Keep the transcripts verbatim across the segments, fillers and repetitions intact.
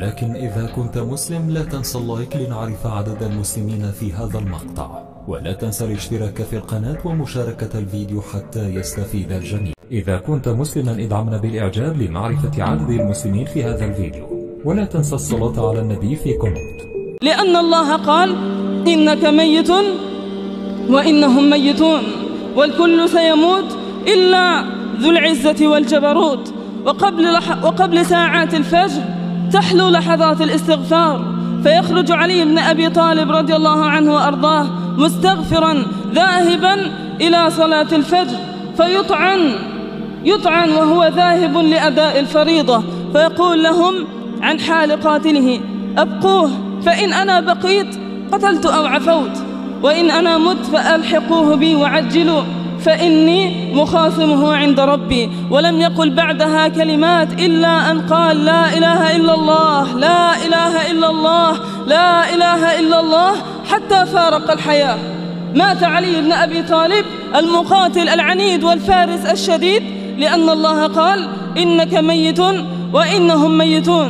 لكن إذا كنت مسلم لا تنسى اللايك لنعرف عدد المسلمين في هذا المقطع، ولا تنسى الاشتراك في القناة ومشاركة الفيديو حتى يستفيد الجميع. إذا كنت مسلما ادعمنا بالإعجاب لمعرفة عدد المسلمين في هذا الفيديو، ولا تنسى الصلاة على النبي في كومنت. لأن الله قال إنك ميت وإنهم ميتون والكل سيموت إلا ذو العزة والجبروت. وقبل, لح... وقبل ساعات الفجر تحلو لحظات الاستغفار، فيخرج علي بن أبي طالب رضي الله عنه وأرضاه مستغفرا ذاهبا إلى صلاة الفجر، فيطعن يطعن وهو ذاهب لأداء الفريضة، فيقول لهم عن حال قاتله: أبقوه فإن أنا بقيت قتلت أو عفوت، وإن أنا مت فألحقوه بي وعجلوا فإني مخاصمه عند ربي. ولم يقل بعدها كلمات إلا أن قال: لا إله إلا الله، لا إله إلا الله، لا إله إلا الله، حتى فارق الحياة. مات علي بن أبي طالب المقاتل العنيد والفارس الشديد، لأن الله قال: إنك ميت وإنهم ميتون.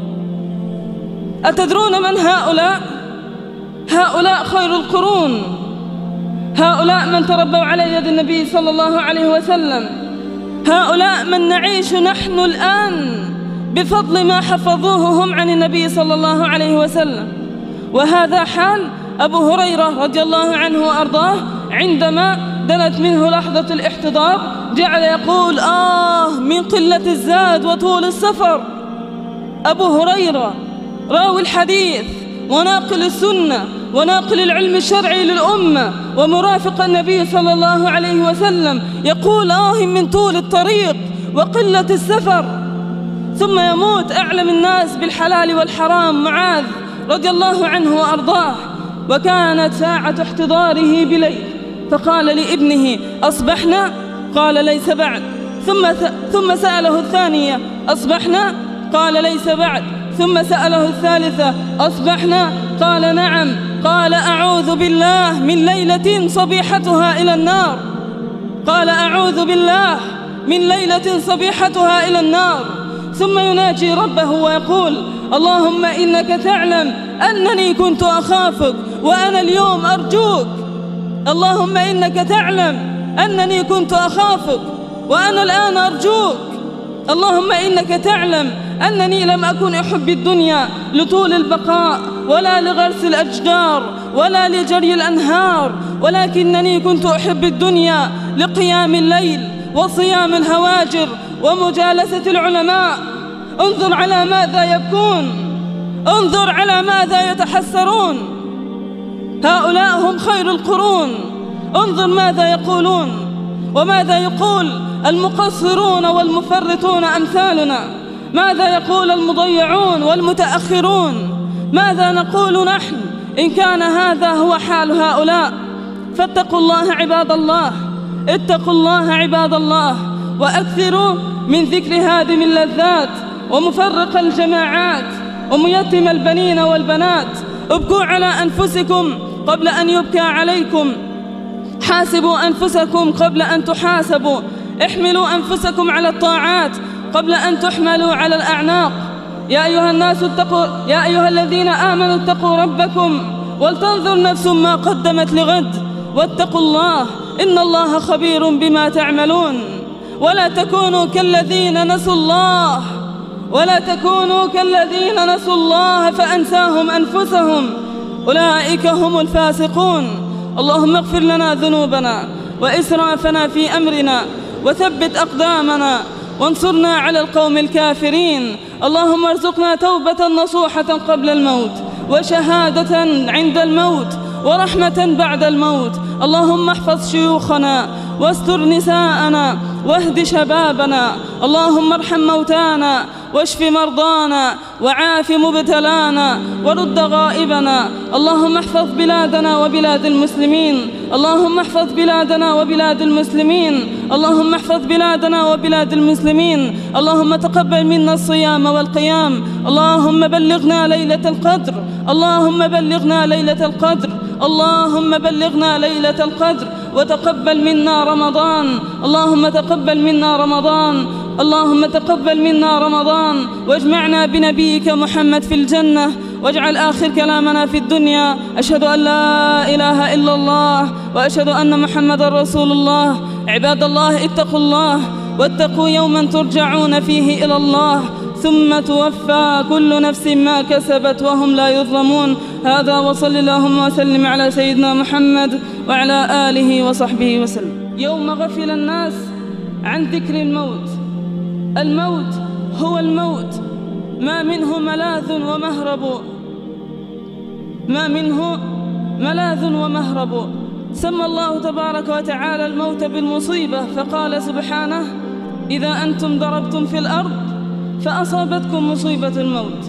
أتدرون من هؤلاء؟ هؤلاء خير القرون، هؤلاء من تربوا على يد النبي صلى الله عليه وسلم، هؤلاء من نعيش نحن الآن بفضل ما حفظوه هم عن النبي صلى الله عليه وسلم. وهذا حال أبو هريرة رضي الله عنه وأرضاه عندما دنت منه لحظة الاحتضار، جعل يقول: آه من قلة الزاد وطول السفر. أبو هريرة راوي الحديث وناقل السنة وناقل العلم الشرعي للأمة ومرافق النبي صلى الله عليه وسلم يقول: آه من طول الطريق وقلة السفر. ثم يموت أعلم الناس بالحلال والحرام معاذ رضي الله عنه وأرضاه، وكانت ساعة احتضاره بليل، فقال لابنه: أصبحنا؟ قال: ليس بعد. ثم ثم سأله الثانية: أصبحنا؟ قال: ليس بعد. ثم سأله الثالثة: أصبحنا؟ قال: نعم. قال: أعوذ بالله من ليلة صبيحتها إلى النار. قال: أعوذ بالله من ليلة صبيحتها إلى النار. ثم يناجي ربه ويقول: اللهم إنك تعلم أنني كنت أخافك وأنا اليوم أرجوك. اللهم إنك تعلم أنني كنت أخافك وأنا الآن أرجوك. اللهم إنك تعلم أنني لم أكن أحب الدنيا لطول البقاء ولا لغرس الأشجار ولا لجري الأنهار، ولكنني كنت أحب الدنيا لقيام الليل وصيام الهواجر ومجالسة العلماء. انظر على ماذا يبكون، انظر على ماذا يتحسرون. هؤلاء هم خير القرون، انظر ماذا يقولون وماذا يقول المقصرون والمفرطون أمثالنا، ماذا يقول المضيعون والمتأخرون، ماذا نقول نحن إن كان هذا هو حال هؤلاء. فاتقوا الله عباد الله، اتقوا الله عباد الله، وأكثروا من ذكر هادم اللذات ومفرق الجماعات وميتم البنين والبنات. ابكوا على أنفسكم قبل أن يبكى عليكم، حاسبوا أنفسكم قبل أن تحاسبوا، احملوا أنفسكم على الطاعات قبل أن تحملوا على الأعناق. يا أيها الناس اتقوا يا أيها الذين آمنوا اتقوا ربكم ولتنظر نفس ما قدمت لغد واتقوا الله إن الله خبير بما تعملون. ولا تكونوا كالذين نسوا الله ولا تكونوا كالذين نسوا الله فأنساهم أنفسهم أولئك هم الفاسقون. اللهم اغفر لنا ذنوبنا وإسرافنا في أمرنا وثبت أقدامنا وانصرنا على القوم الكافرين. اللهم ارزقنا توبة نصوحة قبل الموت وشهادة عند الموت ورحمة بعد الموت. اللهم احفظ شيوخنا واستر نساءنا واهد شبابنا. اللهم ارحم موتانا واشف مرضانا وعاف مبتلانا ورد غائبنا. اللهم احفظ بلادنا وبلاد المسلمين. اللهم احفظ بلادنا وبلاد المسلمين. اللهم احفظ بلادنا وبلاد المسلمين. اللهم تقبل منا الصيام والقيام. اللهم بلغنا ليلة القدر. اللهم بلغنا ليلة القدر. اللهم بلغنا ليلة القدر وتقبل منا رمضان. اللهم تقبل منا رمضان اللهم تقبل منا رمضان واجمعنا بنبيك محمد في الجنة، واجعل آخر كلامنا في الدنيا أشهد أن لا إله إلا الله وأشهد أن محمد رسول الله. عباد الله اتقوا الله واتقوا يوما ترجعون فيه إلى الله ثم توفى كل نفس ما كسبت وهم لا يظلمون. هذا وصل اللهم وسلم على سيدنا محمد وعلى آله وصحبه وسلم. يوم غفل الناس عن ذكر الموت. الموت هو الموت، ما منه ملاذ ومهرب، ما منه ملاذ ومهرب. سمى الله تبارك وتعالى الموت بالمصيبة فقال سبحانه: إذا أنتم ضربتم في الأرض فأصابتكم مصيبة الموت.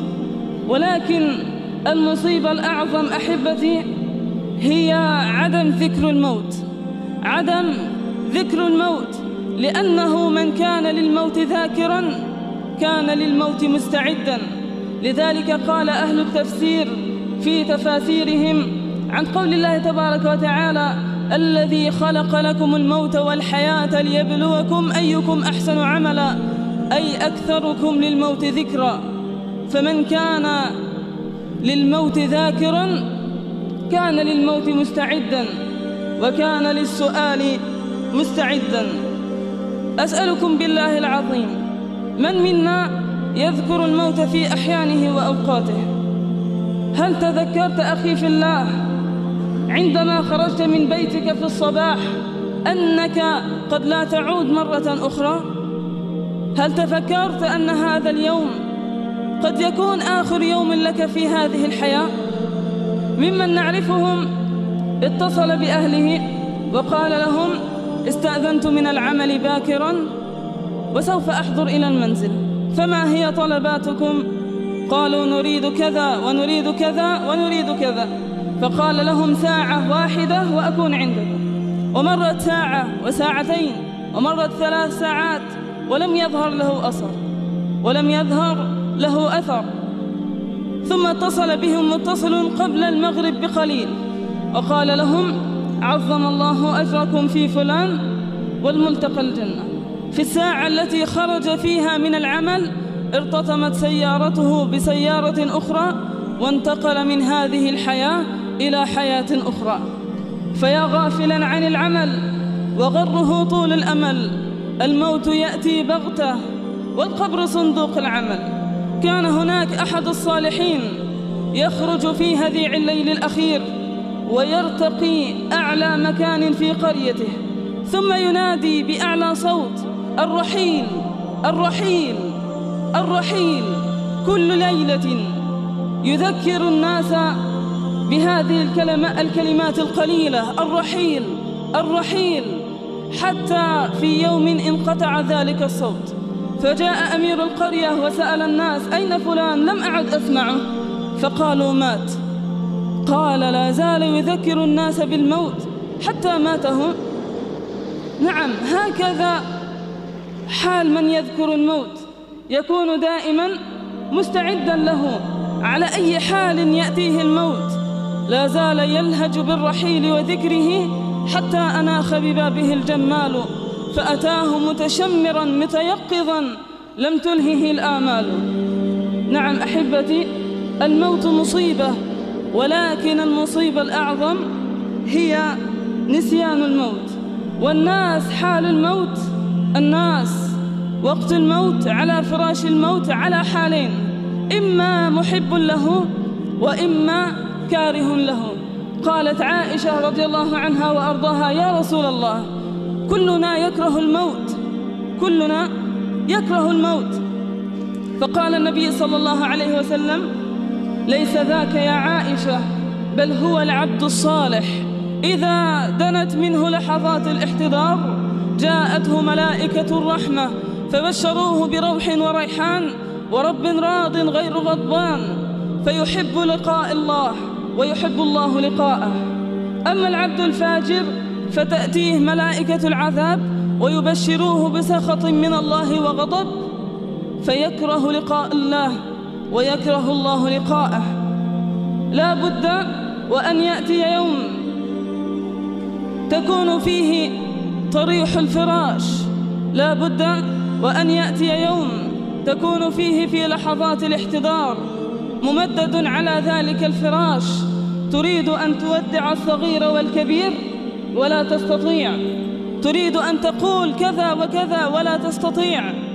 ولكن المصيبة الأعظم أحبتي هي عدم ذكر الموت، عدم ذكر الموت، لأنه من كان للموت ذاكراً كان للموت مستعداً. لذلك قال أهل التفسير في تفاسيرهم عن قول الله تبارك وتعالى: الذي خلق لكم الموت والحياة ليبلوكم أيكم أحسن عملا، أي أكثركم للموت ذكرا. فمن كان للموت ذاكراً كان للموت مستعداً وكان للسؤال مستعداً. أسألكم بالله العظيم، من منا يذكر الموت في أحيانه وأوقاته؟ هل تذكرت أخي في الله عندما خرجت من بيتك في الصباح أنك قد لا تعود مرة أخرى؟ هل تفكرت أن هذا اليوم قد يكون آخر يوم لك في هذه الحياة؟ ممن نعرفهم اتصل بأهله وقال لهم: استأذنت من العمل باكراً وسوف أحضر إلى المنزل، فما هي طلباتكم؟ قالوا: نريد كذا ونريد كذا ونريد كذا. فقال لهم: ساعة واحدة وأكون عندكم. ومرت ساعة وساعتين ومرت ثلاث ساعات ولم يظهر له أثر ولم يظهر له أثر. ثم اتصل بهم متصل قبل المغرب بقليل وقال لهم: عظم الله أجركم في فلان والملتقى الجنة. في الساعة التي خرج فيها من العمل ارتطمت سيارته بسيارة أخرى وانتقل من هذه الحياة إلى حياة أخرى. فيا غافلا عن العمل وغره طول الأمل، الموت يأتي بغتة والقبر صندوق العمل. كان هناك أحد الصالحين يخرج في هذيع الليل الأخير ويرتقي أعلى مكان في قريته، ثم ينادي بأعلى صوت: الرحيل الرحيل الرحيل. كل ليلة يذكر الناس بهذه الكلمة الكلمات القليلة: الرحيل الرحيل، حتى في يوم انقطع ذلك الصوت. فجاء أمير القرية وسأل الناس: أين فلان؟ لم أعد أسمعه. فقالوا: مات. قال: لا زال يذكر الناس بالموت حتى ماته. نعم، هكذا حال من يذكر الموت، يكون دائما مستعدا له على أي حال يأتيه الموت. لا زال يلهج بالرحيل وذكره حتى أناخ ببابه الجمال، فأتاه متشمرا متيقظا لم تلهه الآمال. نعم أحبتي، الموت مصيبة، ولكن المصيبة الأعظم هي نسيان الموت. والناس حال الموت، الناس وقت الموت على فراش الموت على حالين: إما محب له وإما كاره له. قالت عائشة رضي الله عنها وأرضاها: يا رسول الله، كلنا يكره الموت، كلنا يكره الموت. فقال النبي صلى الله عليه وسلم: ليس ذاك يا عائشة، بل هو العبد الصالح إذا دنت منه لحظات الاحتضار جاءته ملائكة الرحمة فبشروه بروح وريحان ورب راض غير غضبان، فيحب لقاء الله ويحب الله لقاءه. أما العبد الفاجر فتأتيه ملائكة العذاب ويبشروه بسخط من الله وغضب، فيكره لقاء الله ويكره الله لقاءه. لا بد وأن يأتي يوم تكون فيه طريح الفراش، لا بد وأن يأتي يوم تكون فيه في لحظات الاحتضار ممدد على ذلك الفراش، تريد أن تودع الصغير والكبير ولا تستطيع، تريد أن تقول كذا وكذا ولا تستطيع،